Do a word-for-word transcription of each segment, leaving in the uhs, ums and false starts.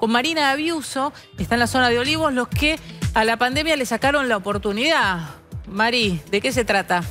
con Marina Abiuso, está en la zona de Olivos, los que a la pandemia le sacaron la oportunidad. Mari, ¿de qué se trata?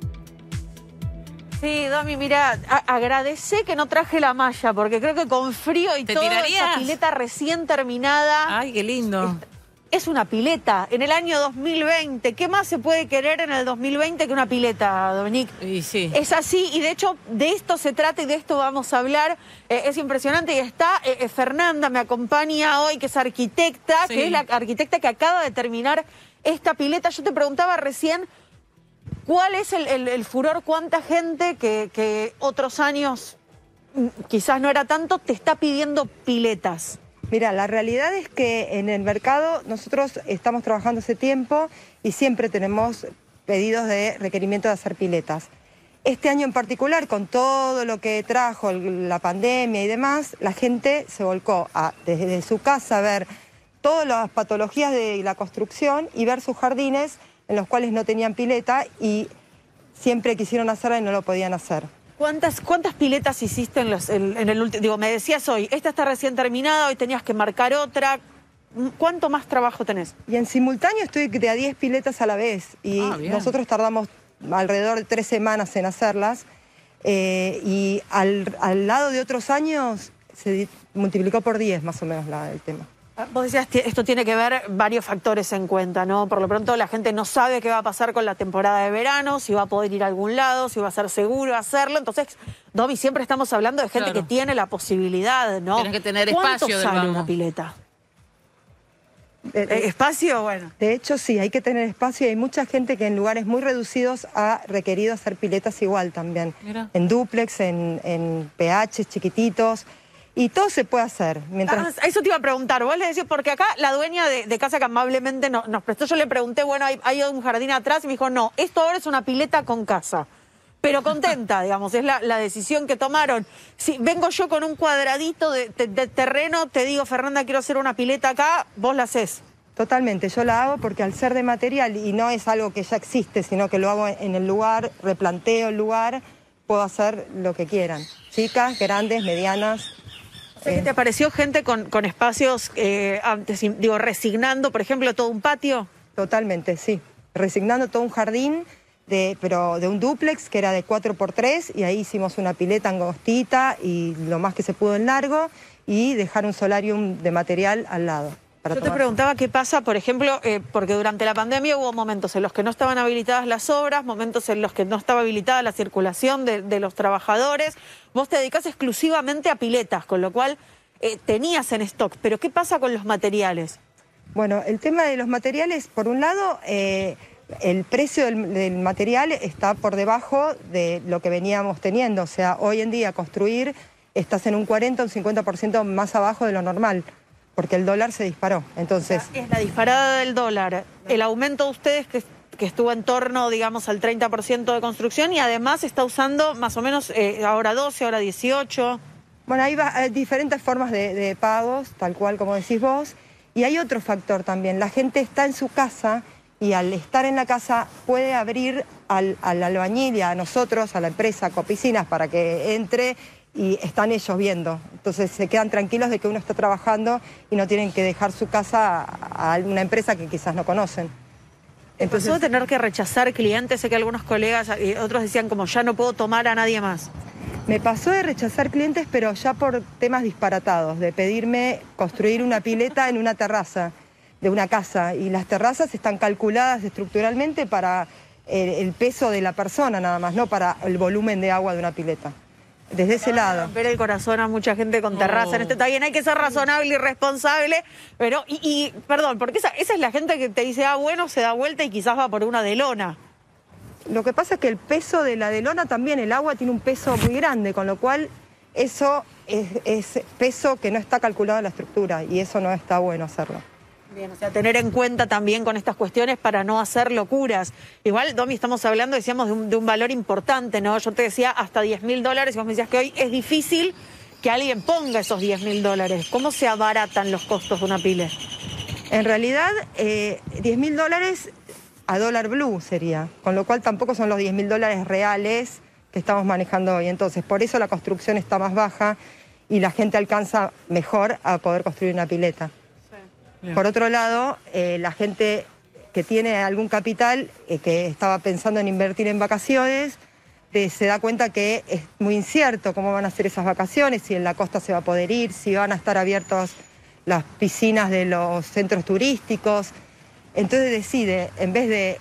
Sí, Domi, mira, agradecé que no traje la malla, porque creo que con frío y ¿Te todo, tirarías? esa pileta recién terminada... Ay, qué lindo. Es una pileta en el año dos mil veinte. ¿Qué más se puede querer en el dos mil veinte que una pileta, Dominique? Y sí. Es así, y de hecho de esto se trata y de esto vamos a hablar. Eh, es impresionante y está eh, Fernanda, me acompaña hoy, que es arquitecta, Sí. que es la arquitecta que acaba de terminar esta pileta. Yo te preguntaba recién, ¿cuál es el, el, el furor? ¿Cuánta gente que, que otros años mm, quizás no era tanto, te está pidiendo piletas? Mira, la realidad es que en el mercado nosotros estamos trabajando hace tiempo y siempre tenemos pedidos de requerimiento de hacer piletas. Este año en particular, con todo lo que trajo la pandemia y demás, la gente se volcó a, desde su casa a ver todas las patologías de la construcción y ver sus jardines en los cuales no tenían pileta y siempre quisieron hacerla y no lo podían hacer. ¿Cuántas, ¿Cuántas piletas hiciste en, los, en, en el último? Digo, me decías hoy, esta está recién terminada, hoy tenías que marcar otra. ¿Cuánto más trabajo tenés? Y en simultáneo estoy de a diez piletas a la vez y Ah, bien. nosotros tardamos alrededor de tres semanas en hacerlas eh, y al, al lado de otros años se multiplicó por diez más o menos la, el tema. Vos decías, esto tiene que ver varios factores en cuenta, ¿no? Por lo pronto la gente no sabe qué va a pasar con la temporada de verano, si va a poder ir a algún lado, si va a ser seguro hacerlo. Entonces, Domi, siempre estamos hablando de gente Claro. que tiene la posibilidad, ¿no? Tienes que tener ¿Cuánto espacio del sale vamos? una pileta? Eh, Eh, ¿Espacio? Bueno. De hecho, sí, hay que tener espacio y hay mucha gente que en lugares muy reducidos ha requerido hacer piletas igual también. Mira. En dúplex, en, en P H chiquititos y todo se puede hacer. Mientras... Ah, eso te iba a preguntar, vos le decís, porque acá la dueña de, de casa que amablemente no, nos prestó, yo le pregunté, bueno, hay, hay un jardín atrás y me dijo, no, esto ahora es una pileta con casa. Pero contenta, digamos, es la, la decisión que tomaron. Si vengo yo con un cuadradito de, de, de terreno, te digo, Fernanda, quiero hacer una pileta acá, vos la hacés. Totalmente, yo la hago porque al ser de material y no es algo que ya existe, sino que lo hago en el lugar, replanteo el lugar, puedo hacer lo que quieran. Chicas, grandes, medianas. O sea, ¿qué te apareció gente con, con espacios, eh, antes, digo, resignando, por ejemplo, todo un patio? Totalmente, sí. Resignando todo un jardín, de, pero de un dúplex que era de cuatro por tres y ahí hicimos una pileta angostita y lo más que se pudo en largo y dejar un solarium de material al lado. Para Yo te tomar. preguntaba qué pasa, por ejemplo, eh, porque durante la pandemia hubo momentos en los que no estaban habilitadas las obras, momentos en los que no estaba habilitada la circulación de, de los trabajadores. Vos te dedicás exclusivamente a piletas, con lo cual eh, tenías en stock. Pero ¿qué pasa con los materiales? Bueno, el tema de los materiales, por un lado, eh, el precio del, del material está por debajo de lo que veníamos teniendo. O sea, hoy en día construir estás en un cuarenta o un cincuenta por ciento más abajo de lo normal, porque el dólar se disparó. Entonces, Es la disparada del dólar, el aumento de ustedes que, que estuvo en torno, digamos, al treinta por ciento de construcción y además está usando más o menos eh, ahora doce, ahora dieciocho. bueno, hay, va- hay diferentes formas de, de pagos, tal cual como decís vos. Y hay otro factor también, la gente está en su casa y al estar en la casa puede abrir al, al albañil y a nosotros, a la empresa Copicinas, para que entre y están ellos viendo. Entonces se quedan tranquilos de que uno está trabajando y no tienen que dejar su casa a, a una empresa que quizás no conocen. Entonces, ¿Empezó a tener que rechazar clientes? Sé que algunos colegas y otros decían como ya no puedo tomar a nadie más. Me pasó de rechazar clientes, pero ya por temas disparatados, de pedirme construir una pileta en una terraza de una casa. Y las terrazas están calculadas estructuralmente para el, el peso de la persona nada más, no para el volumen de agua de una pileta. Desde ese lado. Romper el corazón a mucha gente con terraza. Oh. En este, está bien, hay que ser razonable y responsable, pero, y, y perdón, porque esa, esa es la gente que te dice, ah, bueno, se da vuelta y quizás va por una de lona. Lo que pasa es que el peso de la de lona también, el agua tiene un peso muy grande, con lo cual eso es, es peso que no está calculado en la estructura y eso no está bueno hacerlo. Bien, o sea, tener en cuenta también con estas cuestiones para no hacer locuras. Igual, Domi, estamos hablando, decíamos, de un, de un valor importante, ¿no? Yo te decía hasta diez mil dólares y vos me decías que hoy es difícil que alguien ponga esos diez mil dólares. ¿Cómo se abaratan los costos de una pile? En realidad, eh, diez mil dólares a dólar blue sería, con lo cual tampoco son los diez mil dólares reales que estamos manejando hoy. Entonces, por eso la construcción está más baja y la gente alcanza mejor a poder construir una pileta. Sí. Por otro lado, eh, la gente que tiene algún capital, eh, que estaba pensando en invertir en vacaciones, eh, se da cuenta que es muy incierto cómo van a ser esas vacaciones, si en la costa se va a poder ir, si van a estar abiertos las piscinas de los centros turísticos. Entonces decide, en vez de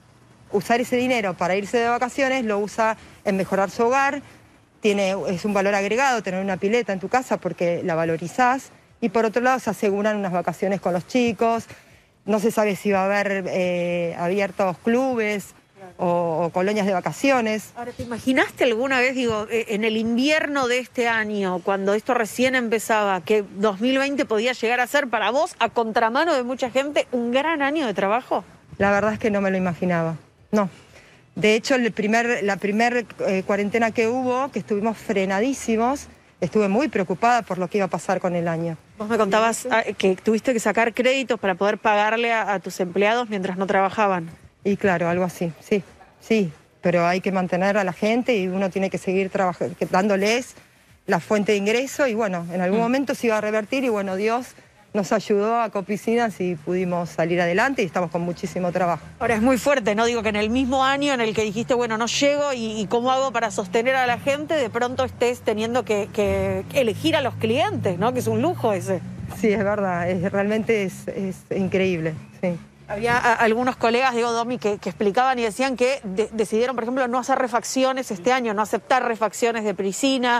usar ese dinero para irse de vacaciones, lo usa en mejorar su hogar. Tiene, es un valor agregado tener una pileta en tu casa porque la valorizás. Y por otro lado se aseguran unas vacaciones con los chicos. No se sabe si va a haber eh, abiertos clubes o, o colonias de vacaciones. Ahora, ¿te imaginaste alguna vez, digo, en el invierno de este año, cuando esto recién empezaba, que dos mil veinte podía llegar a ser para vos, a contramano de mucha gente, un gran año de trabajo? La verdad es que no me lo imaginaba, no. De hecho, el primer, la primera eh, cuarentena que hubo, que estuvimos frenadísimos, estuve muy preocupada por lo que iba a pasar con el año. Vos me contabas que tuviste que sacar créditos para poder pagarle a, a tus empleados mientras no trabajaban. Y claro, algo así, sí, sí. Pero hay que mantener a la gente y uno tiene que seguir trabajando, dándoles la fuente de ingreso y bueno, en algún mm. momento se iba a revertir y bueno, Dios nos ayudó a Copiscinas y pudimos salir adelante y estamos con muchísimo trabajo. Ahora es muy fuerte, ¿no? Digo que en el mismo año en el que dijiste, bueno, no llego y, y cómo hago para sostener a la gente, de pronto estés teniendo que, que elegir a los clientes, ¿no? Que es un lujo ese. Sí, es verdad, es, realmente es, es increíble, sí. Había a, algunos colegas, digo, Domi, que, que explicaban y decían que de, decidieron, por ejemplo, no hacer refacciones este año, no aceptar refacciones de piscina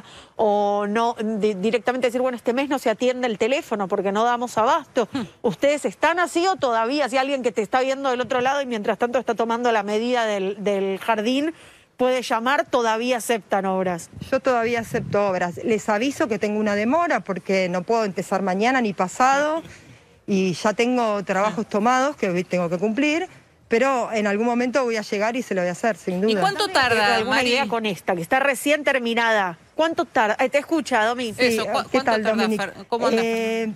o no de, directamente decir, bueno, este mes no se atiende el teléfono porque no damos abasto. ¿Ustedes están así o todavía, si alguien que te está viendo del otro lado y mientras tanto está tomando la medida del, del jardín, puede llamar, todavía aceptan obras? Yo todavía acepto obras. Les aviso que tengo una demora porque no puedo empezar mañana ni pasado. Y ya tengo trabajos tomados que tengo que cumplir, pero en algún momento voy a llegar y se lo voy a hacer, sin duda. ¿Y cuánto tarda, alguna Mari? idea con esta, que está recién terminada? ¿Cuánto tarda? Eh, te escucha, Domi. Sí, Eso, ¿cu ¿qué ¿cuánto tal, tarda, Dominic? Fer? ¿Cómo anda? Eh,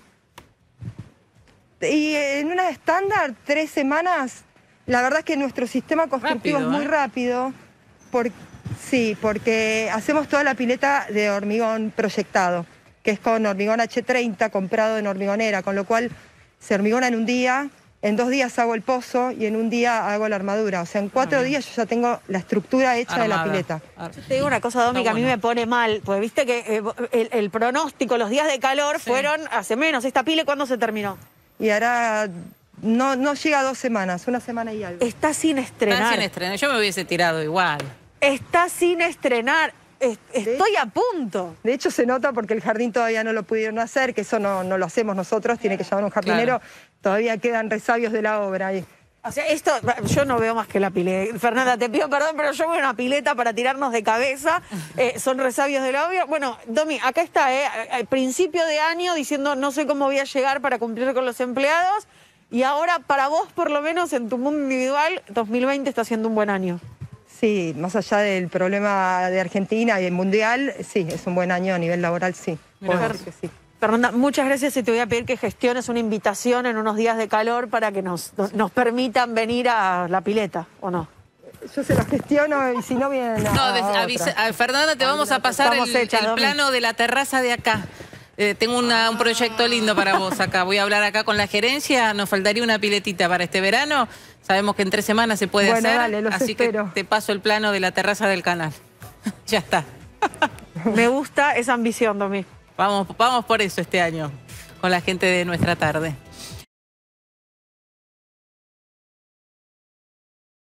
y en una estándar, tres semanas, la verdad es que nuestro sistema constructivo rápido, es muy ¿eh? rápido. Por, sí, porque hacemos toda la pileta de hormigón proyectado, que es con hormigón H treinta comprado en hormigonera, con lo cual se hormigona en un día, en dos días hago el pozo y en un día hago la armadura. O sea, en cuatro ah, días yo ya tengo la estructura hecha Armada. de la pileta. Yo te digo una cosa, Domi, que a mí me pone mal, porque viste que eh, el, el pronóstico, los días de calor sí. fueron hace menos. ¿Esta pile cuándo se terminó? Y ahora no, no llega a dos semanas, una semana y algo. Está sin estrenar. Está sin estrenar, yo me hubiese tirado igual. Está sin estrenar. Estoy a punto. De hecho se nota porque el jardín todavía no lo pudieron hacer, que eso no, no lo hacemos nosotros, tiene que llamar un jardinero, claro. Todavía quedan resabios de la obra ahí. O sea, esto, yo no veo más que la pileta. Fernanda, te pido perdón, pero yo veo una pileta para tirarnos de cabeza. Eh, son resabios de la obra. Bueno, Domi, acá está, eh, al principio de año diciendo no sé cómo voy a llegar para cumplir con los empleados. Y ahora, para vos, por lo menos en tu mundo individual, dos mil veinte está siendo un buen año. Sí, más allá del problema de Argentina y el mundial, sí, es un buen año a nivel laboral, sí. Fer que sí. Fernanda, muchas gracias y te voy a pedir que gestiones una invitación en unos días de calor para que nos, nos permitan venir a la pileta, ¿o no? Yo se lo gestiono y si no vienen a, No, a avisa, a Fernanda, te vamos a pasar el, hecha, el plano de la terraza de acá. Eh, tengo una, un proyecto lindo para vos acá. Voy a hablar acá con la gerencia. Nos faltaría una piletita para este verano. Sabemos que en tres semanas se puede bueno, hacer. Dale, los así espero. que te paso el plano de la terraza del canal. Ya está. Me gusta esa ambición, Domi. Vamos, vamos por eso este año, con la gente de Nuestra Tarde.